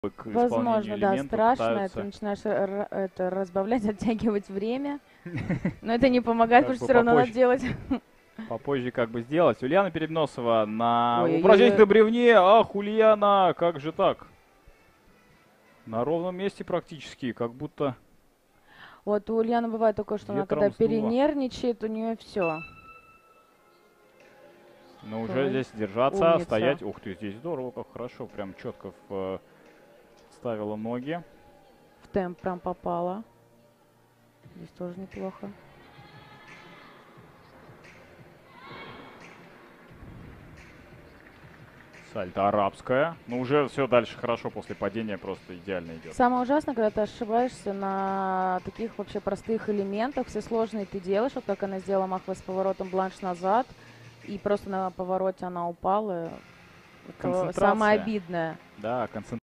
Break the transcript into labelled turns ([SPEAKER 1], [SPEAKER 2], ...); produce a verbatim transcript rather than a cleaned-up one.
[SPEAKER 1] к
[SPEAKER 2] Возможно,
[SPEAKER 1] исполнению
[SPEAKER 2] да,
[SPEAKER 1] элемента
[SPEAKER 2] страшно.
[SPEAKER 1] пытаются
[SPEAKER 2] Ты начинаешь р- это разбавлять, оттягивать время. Но это не помогает,
[SPEAKER 1] как
[SPEAKER 2] потому что
[SPEAKER 1] бы
[SPEAKER 2] все равно надо
[SPEAKER 1] попозже,
[SPEAKER 2] делать.
[SPEAKER 1] попозже как бы сделать. Ульяна Передносова на упражнении
[SPEAKER 2] Ой-ой-ой.
[SPEAKER 1] на бревне. Ах, Ульяна, как же так? На ровном месте практически, как будто
[SPEAKER 2] Вот у Ульяны бывает такое, что она когда
[SPEAKER 1] ветром сдуло.
[SPEAKER 2] перенервничает, у нее все.
[SPEAKER 1] Но уже
[SPEAKER 2] Ой,
[SPEAKER 1] здесь держаться,
[SPEAKER 2] умница.
[SPEAKER 1] стоять. Ух ты, здесь здорово, как хорошо. Прям четко в, ставила ноги.
[SPEAKER 2] В темп прям попала. Здесь тоже неплохо.
[SPEAKER 1] Сальто арабская. Ну уже все дальше хорошо после падения, просто идеально идет.
[SPEAKER 2] Самое ужасное, когда ты ошибаешься на таких вообще простых элементах. Все сложные ты делаешь, вот как она сделала маховой с поворотом бланш назад. И просто на повороте она упала. Это самое
[SPEAKER 1] Концентрация.
[SPEAKER 2] обидное.
[SPEAKER 1] Да, концентрация.